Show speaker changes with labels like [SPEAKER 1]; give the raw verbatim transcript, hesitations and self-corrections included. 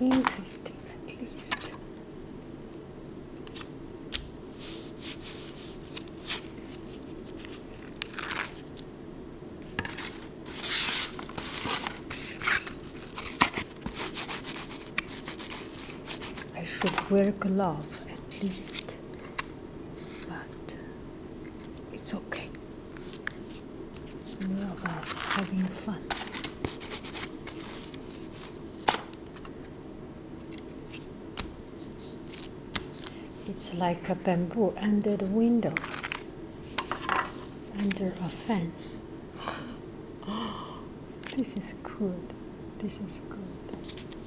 [SPEAKER 1] interesting at least. I should wear a glove at least, but it's okay. It's more about having fun. It's like a bamboo under the window, under a fence. Oh, this is good. This is good.